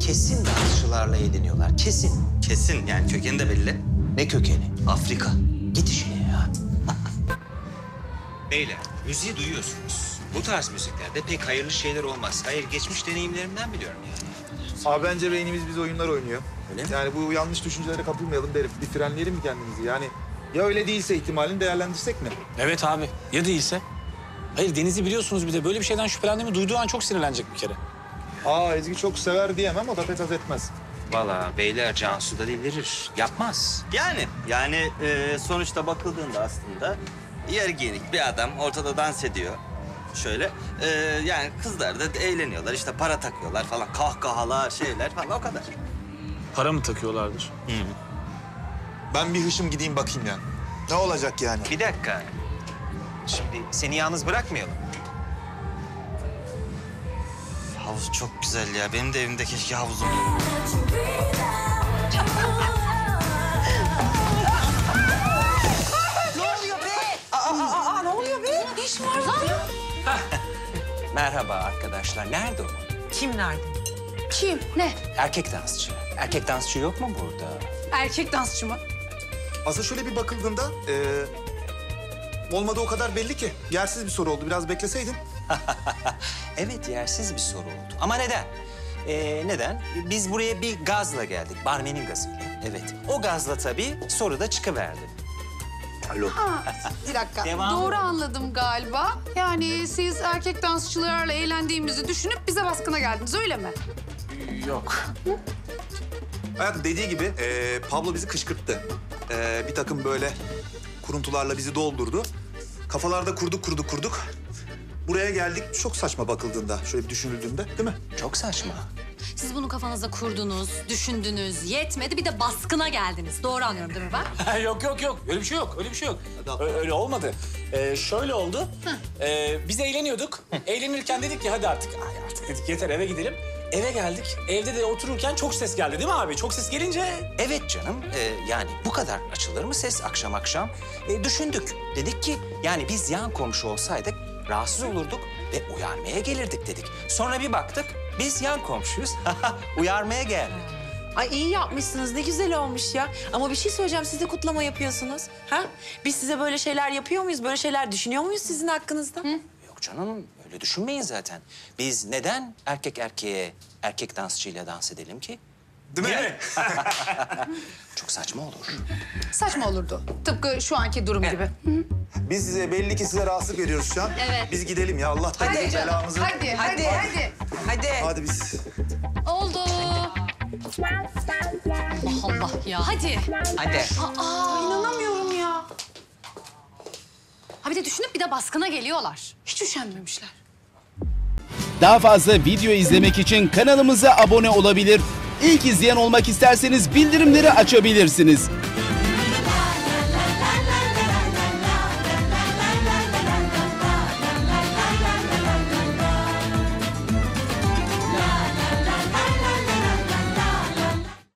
kesin dansçılarla eğleniyorlar. Kesin. Kesin yani kökeni de belli. Ne kökeni? Afrika. Git işine ya. Beyler, müziği duyuyorsunuz. Bu tarz müziklerde pek hayırlı şeyler olmaz. Hayır, geçmiş deneyimlerimden biliyorum yani. Abi bence beynimiz biz oyunlar oynuyor. Öyle mi? Yani bu yanlış düşüncelere kapılmayalım derim. Bir frenleyelim mi kendimizi? Yani ya öyle değilse ihtimalini değerlendirsek mi? Evet abi. Ya değilse? Hayır Deniz'i biliyorsunuz bir de böyle bir şeyden şüphelendiğimi duyduğu an çok sinirlenecek bir kere. Aa Ezgi çok sever diyemem, o da pek haz etmez. Vallahi beyler Cansu da delirir. Yapmaz. Yani sonuçta bakıldığında aslında yarı giyinik bir adam ortada dans ediyor. Şöyle yani kızlar da eğleniyorlar işte para takıyorlar falan kahkahalar şeyler falan o kadar. Para mı takıyorlardır? Ben bir hışım gideyim bakayım ya. Ne olacak yani? Bir dakika. Şimdi seni yalnız bırakmayalım. Havuz çok güzel ya benim de evimde keşke havuzum. Merhaba arkadaşlar. Nerede o? Kim nerede? Kim? Ne? Erkek dansçı. Erkek dansçı yok mu burada? Erkek dansçı mı? Aslında şöyle bir bakıldığında olmadı o kadar belli ki. Yersiz bir soru oldu. Biraz bekleseydin. Evet, yersiz bir soru oldu. Ama neden? Neden? Biz buraya bir gazla geldik. Barmenin gazıyla. Evet. O gazla tabii soru da çıkıverdi. Alo. Bir dakika. Devam. Doğru anladım galiba. Yani siz erkek dansçılarla eğlendiğimizi düşünüp bize baskına geldiniz, öyle mi? Yok. Hayatım dediği gibi Pablo bizi kışkırttı. Bir takım böyle kuruntularla bizi doldurdu. Kafalarda kurduk. Buraya geldik. Çok saçma bakıldığında, şöyle bir düşünüldüğünde, değil mi? Çok saçma. Siz bunu kafanıza kurdunuz, düşündünüz, yetmedi bir de baskına geldiniz. Doğru anlıyorum değil mi ben? Yok. Öyle bir şey yok. Öyle olmadı. Şöyle oldu. Biz eğleniyorduk. Eğlenirken dedik ki hadi artık. Ay artık dedik yeter eve gidelim. Eve geldik. Evde de otururken çok ses geldi değil mi abi? Çok ses gelince... Evet canım. Yani bu kadar açılır mı ses akşam akşam? Düşündük. Dedik ki yani biz yan komşu olsaydık rahatsız olurduk ve uyarmaya gelirdik dedik. Sonra bir baktık biz yan komşuyuz. Uyarmaya geldik. Ay iyi yapmışsınız. Ne güzel olmuş ya. Ama bir şey söyleyeceğim. Siz de kutlama yapıyorsunuz. Ha? Biz size böyle şeyler yapıyor muyuz? Böyle şeyler düşünüyor muyuz sizin hakkınızda? Yok canım öyle düşünmeyin zaten. Biz neden erkek erkeğe, erkek dansçıyla dans edelim ki? Değil mi? Çok saçma olur. Saçma olurdu. Tıpkı şu anki durum gibi. Biz belli ki size rahatsızlık veriyoruz şu an. Evet. Biz gidelim ya. Allah belamızı. Hadi. Hadi biz. Oldu. Allah ya. Hadi. Hadi. İnanamıyorum ya. Ha bir de düşünüp bir de baskına geliyorlar. Hiç üşenmemişler. Daha fazla video izlemek için kanalımıza abone olabilir. İlk izleyen olmak isterseniz bildirimleri açabilirsiniz.